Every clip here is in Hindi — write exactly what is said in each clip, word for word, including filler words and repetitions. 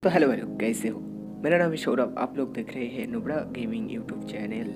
तो हेलो हेलो कैसे हो। मेरा नाम है सौरभ, आप लोग देख रहे हैं नुब्रा गेमिंग यूट्यूब चैनल।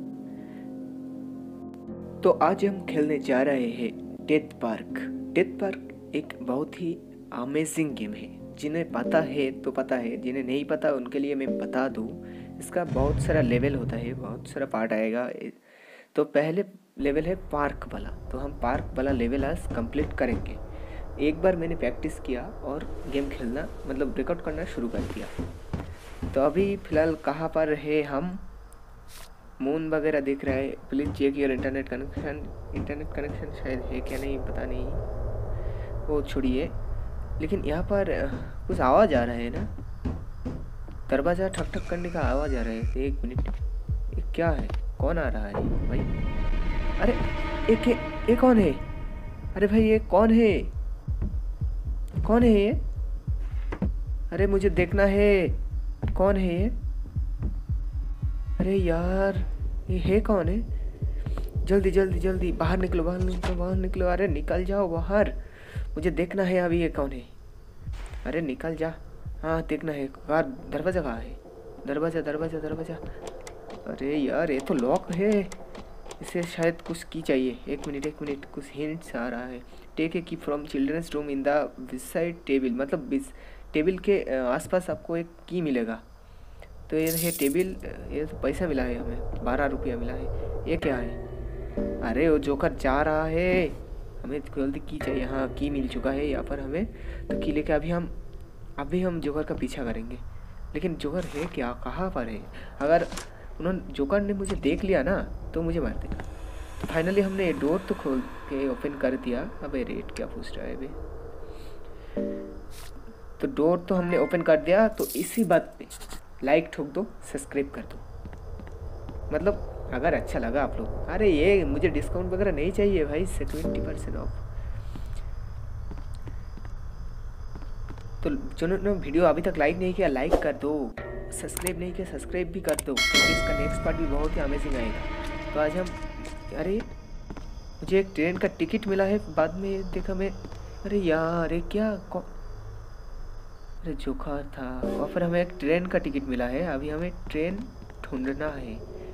तो आज हम खेलने जा रहे हैं डेथ पार्क। डेथ पार्क एक बहुत ही अमेजिंग गेम है। जिन्हें पता है तो पता है, जिन्हें नहीं पता उनके लिए मैं बता दूं। इसका बहुत सारा लेवल होता है, बहुत सारा पार्ट आएगा। तो पहले लेवल है पार्क वाला, तो हम पार्क वाला लेवल आज कंप्लीट करेंगे। एक बार मैंने प्रैक्टिस किया और गेम खेलना मतलब रिकॉर्ड करना शुरू कर दिया। तो अभी फ़िलहाल कहाँ पर है हम, मून वगैरह दिख रहा है। Please check your internet connection. Internet connection शायद है क्या, नहीं पता नहीं, वो छोड़िए। लेकिन यहाँ पर कुछ आवाज़ आ रहा है ना, दरवाज़ा ठक ठक करने का आवाज़ आ रहा है। एक मिनट, ये क्या है, कौन आ रहा है भाई? अरे एक ये कौन है? अरे भाई ये कौन है, कौन है ये? अरे मुझे देखना है, कौन है ये? अरे यार ये है कौन है? जल्दी जल्दी जल्दी बाहर निकलो, बाहर निकलो, बाहर निकलो। अरे निकल जाओ बाहर, मुझे देखना है अभी ये कौन है। अरे निकल जा। हाँ देखना है, कहाँ दरवाज़ा कहाँ है? दरवाज़ा दरवाज़ा दरवाज़ा। अरे यार ये तो लॉक है, इसे शायद कुछ की चाहिए। एक मिनट एक मिनट, कुछ हिंट्स आ रहा है। Take a key from children's room in the beside table, मतलब बिस टेबल के आसपास आपको एक की मिलेगा। तो ये है टेबल, ये तो पैसा मिला है हमें, बारह रुपया मिला है। ये क्या है? अरे वो जोकर जा रहा है, हमें जल्दी की चाहिए। हाँ की मिल चुका है यहाँ पर हमें। तो की लेके अभी हम अभी हम जोकर का पीछा करेंगे। लेकिन जोकर है क्या, कहाँ पर है? अगर उन्होंने जोकर ने मुझे देख लिया ना तो मुझे मार देगा। तो फाइनली हमने ये डोर तो खोल के ओपन कर दिया। अबे रेट क्या पूछ रहा है अभी? तो डोर तो हमने ओपन कर दिया। तो इसी बात पे लाइक ठोक दो, सब्सक्राइब कर दो, मतलब अगर अच्छा लगा आप लोग। अरे ये मुझे डिस्काउंट वगैरह नहीं चाहिए भाई, से ट्वेंटी परसेंट ऑफ। तो जिन्होंने वीडियो अभी तक लाइक नहीं किया लाइक कर दो, सब्सक्राइब नहीं किया सब्सक्राइब भी कर दो, क्योंकि इसका नेक्स्ट पार्ट भी बहुत ही अमेजिंग आएगा। तो आज हम, अरे मुझे एक ट्रेन का टिकट मिला है, बाद में देखा मैं। अरे यार ये क्या, अरे जोखा था। और फिर हमें एक ट्रेन का टिकट मिला है। अभी हमें ट्रेन ढूंढना है।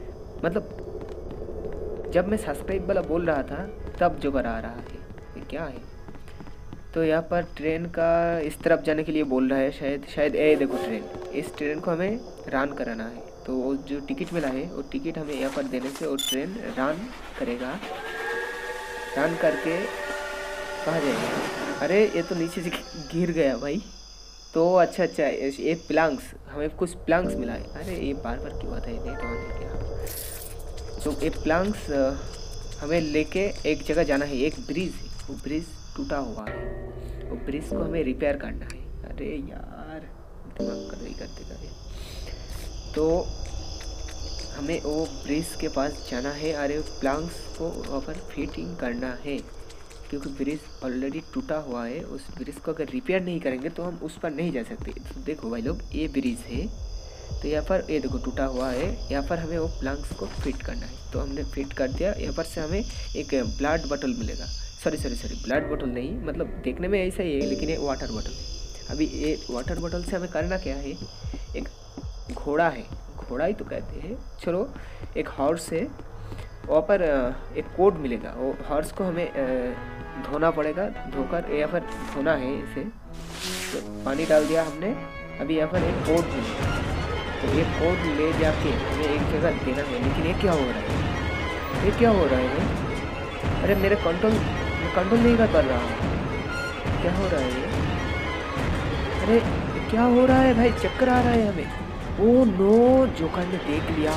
मतलब जब मैं सब्सक्राइब वाला बोल रहा था तब जोकर आ रहा है। ये क्या है? तो यहाँ पर ट्रेन का इस तरफ जाने के लिए बोल रहा है शायद शायद ए देखो ट्रेन, इस ट्रेन को हमें रन कराना है। तो वो जो टिकट मिला है वो टिकट हमें यहाँ पर देने से वो ट्रेन रन करेगा। रन करके कहाँ जाएगा? अरे ये तो नीचे से गिर गया भाई। तो अच्छा अच्छा, ये प्लंक्स, हमें कुछ प्लंक्स मिला है। अरे ये बार बार क्यों आता है, नेट ऑन है क्या? तो ये प्लंक्स हमें लेके एक जगह जाना है। एक ब्रिज है, वो ब्रिज टूटा हुआ है, वो ब्रिज को हमें रिपेयर करना है। अरे यार दिमाग का नहीं करते कर। तो हमें वो ब्रिज के पास जाना है। अरे प्लंक्स को वहाँ पर फिटिंग करना है, क्योंकि ब्रिज ऑलरेडी टूटा हुआ है। उस ब्रिज को अगर रिपेयर नहीं करेंगे तो हम उस पर नहीं जा सकते। तो देखो भाई लोग, ये ब्रिज है, तो यहाँ पर ये देखो टूटा हुआ है। यहाँ पर हमें वो प्लंक्स को फिट करना है। तो हमने फिट कर दिया। यहाँ पर से हमें एक ब्लड बॉटल मिलेगा। Sorry sorry sorry blood bottle नहीं, मतलब देखने में ऐसा ही है लेकिन ये वाटर बॉटल है। अभी ये वाटर बॉटल से हमें करना क्या है? एक घोड़ा है, घोड़ा ही तो कहते हैं, चलो एक हॉर्स है। वहाँ पर एक कोड मिलेगा, वो हॉर्स को हमें धोना पड़ेगा। धोकर यहाँ पर धोना है इसे। तो पानी डाल दिया हमने। अभी यहाँ पर एक कोड मिलेगा, तो ये कोड ले जाके हमें एक जगह देना है। लेकिन ये क्या हो रहा है, ये क्या हो रहा है? अरे मेरे कंट्रोल कंट्रोल नहीं कर पा रहा हूँ, क्या हो रहा है ये? अरे क्या हो रहा है भाई, चक्कर आ रहा है हमें। ओ नो, जोकर ने देख लिया।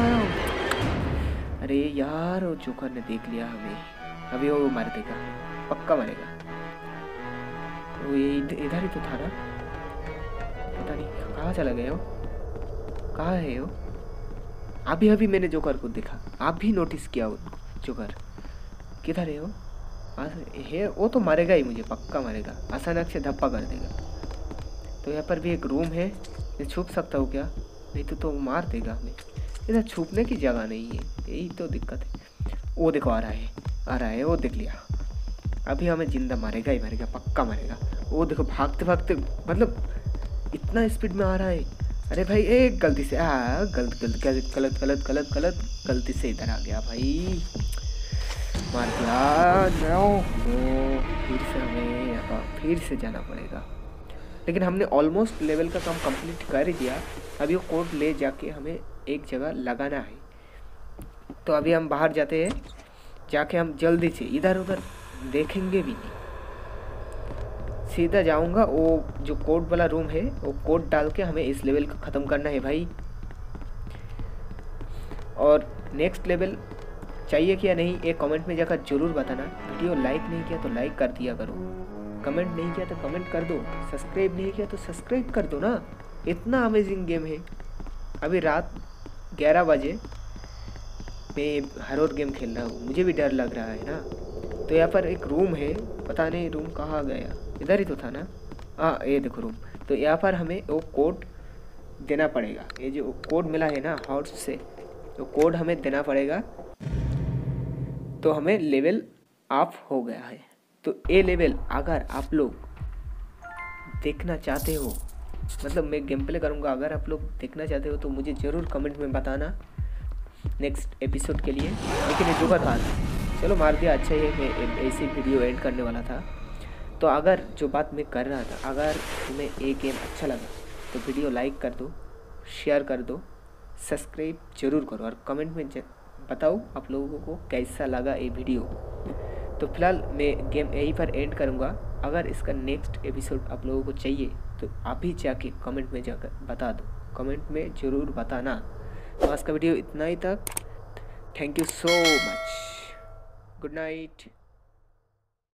अरे यार वो जोकर ने देख लिया हमें। अभी वो मार देगा, पक्का मारेगा। वो ये इधर ही तो था ना, पता नहीं कहाँ चला गया वो, कहाँ है वो? अभी अभी मैंने जोकर को देखा, आप भी नोटिस किया वो जोकर किधर है? वो है, वो तो मारेगा ही मुझे, पक्का मारेगा, अचानक से धप्पा कर देगा। तो यहाँ पर भी एक रूम है, मैं छुप सकता हूँ क्या? नहीं तो तो मार देगा हमें। इधर छुपने की जगह नहीं है, यही तो दिक्कत है। वो देखो आ रहा है, आ रहा है, वो देख लिया। अभी हमें जिंदा मारेगा ही मारेगा, पक्का मारेगा। वो देखो भागते भागते, मतलब इतना स्पीड में आ रहा है। अरे भाई एक गलती से हाँ गलत गलत गलत गलत गलत गलत गलत गलती से इधर आ गया भाई, मार दिया। नो नो फिर से हमें यहाँ फिर से जाना पड़ेगा, लेकिन हमने ऑलमोस्ट लेवल का काम कंप्लीट कर ही दिया। अभी वो कोड ले जाके हमें एक जगह लगाना है। तो अभी हम बाहर जाते हैं, जाके हम जल्दी से इधर उधर देखेंगे भी नहीं, सीधा जाऊंगा वो जो कोड वाला रूम है वो कोड डाल के हमें इस लेवल को ख़त्म करना है भाई। और नेक्स्ट लेवल चाहिए क्या नहीं एक कमेंट में जाकर ज़रूर बताना। वीडियो लाइक नहीं किया तो लाइक कर दिया करो, कमेंट नहीं किया तो कमेंट कर दो, सब्सक्राइब नहीं किया तो सब्सक्राइब कर दो ना। इतना अमेजिंग गेम है। अभी रात ग्यारह बजे मैं हॉरर गेम खेल रहा हूँ, मुझे भी डर लग रहा है ना। तो यहाँ पर एक रूम है, पता नहीं रूम कहाँ गया, इधर ही तो था ना। हाँ ये देखो रूम। तो यहाँ पर हमें वो कोड देना पड़ेगा, ये जो कोड मिला है ना हाउस से, तो कोड हमें देना पड़ेगा। तो हमें लेवल अप हो गया है। तो ये लेवल अगर आप लोग देखना चाहते हो, मतलब मैं गेम प्ले करूँगा, अगर आप लोग देखना चाहते हो तो मुझे ज़रूर कमेंट में बताना नेक्स्ट एपिसोड के लिए। लेकिन ये जोकर था, चलो मार दिया, अच्छा ही है। मैं ऐसी वीडियो एंड करने वाला था। तो अगर जो बात मैं कर रहा था, अगर तुम्हें ये गेम अच्छा लगा तो वीडियो लाइक कर दो, शेयर कर दो, सब्सक्राइब जरूर करो और कमेंट में बताओ आप लोगों को कैसा लगा ये वीडियो। तो फिलहाल मैं गेम यहीं पर एंड करूँगा। अगर इसका नेक्स्ट एपिसोड आप लोगों को चाहिए तो आप ही जाके कमेंट में जाकर बता दो, कमेंट में ज़रूर बताना। तो आज का वीडियो इतना ही तक। Thank you so much, good night.